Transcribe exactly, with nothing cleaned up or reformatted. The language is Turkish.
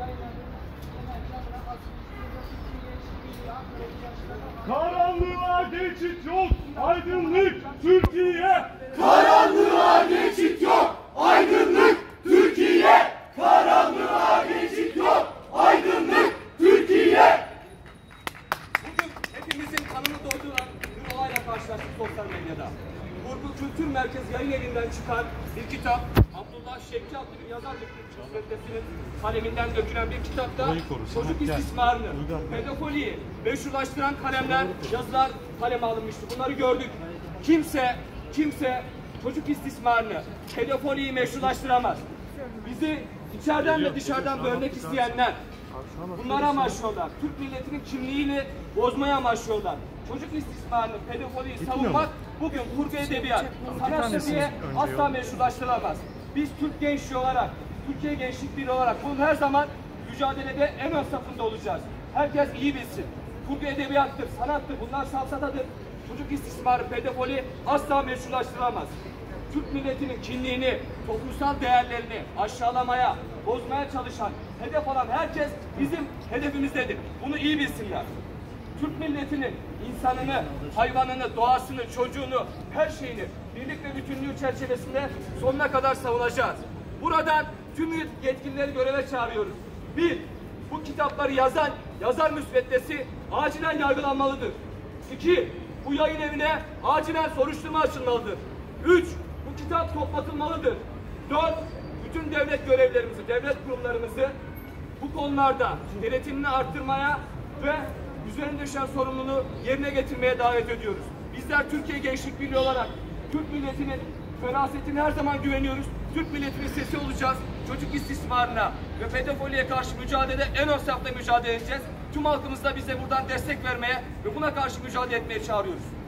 Karanlığa geçit yok, aydınlık Türkiye. Karanlığa geçit yok, aydınlık Türkiye. Karanlığa geçit yok, aydınlık Türkiye. Bugün hepimizin kanını dolduran bir olayla karşılaştık sosyal medyada. Vurgu Kültür Merkezi Yayın Evi'nden çıkan bir kitap, Abdullah Şevki adlı bir yazar müsveddesinin kaleminden dökülen bir kitapta çocuk istismarını, pedofiliyi meşrulaştıran kalemler, yazılar kaleme alınmıştı. Bunları gördük. Kimse, kimse çocuk istismarını, pedofiliyi meşrulaştıramaz. Bizi içeriden ve dışarıdan bölmek isteyenler bunları amaçlıyorlar. Türk milletinin kimliğini bozmaya amaçlıyorlar. Çocuk istismarını, pedofiliyi savunmak bugün kurgu edebiyat, sanattır diye asla meşrulaştırılamaz. Biz Türk gençliği olarak, Türkiye Gençlik Birliği olarak bunun her zaman mücadelede en ön safında olacağız. Herkes iyi bilsin. Kurgu edebiyattır, sanattır, bunlar safsatadır. Çocuk istismarı, pedofili asla meşrulaştırılamaz. Türk milletinin kimliğini, toplumsal değerlerini aşağılamaya, bozmaya çalışan, hedef olan herkes bizim hedefimizdedir. Bunu iyi bilsinler. Türk milletinin insanını, hayvanını, doğasını, çocuğunu, her şeyini birlik ve bütünlüğü çerçevesinde sonuna kadar savunacağız. Buradan tüm yetkilileri göreve çağırıyoruz. Bir, bu kitapları yazan yazar müsveddesi acilen yargılanmalıdır. İki, bu yayın evine acilen soruşturma açılmalıdır. Üç, bu kitap toplatılmalıdır. Dört, bütün devlet görevlerimizi, devlet kurumlarımızı bu konularda denetimini arttırmaya ve üzerine düşen sorumluluğu yerine getirmeye davet ediyoruz. Bizler Türkiye Gençlik Birliği olarak Türk milletinin ferasetine her zaman güveniyoruz. Türk milletinin sesi olacağız. Çocuk istismarına ve pedofiliye karşı mücadelede en ön safta mücadele edeceğiz. Tüm halkımız da bize buradan destek vermeye ve buna karşı mücadele etmeye çağırıyoruz.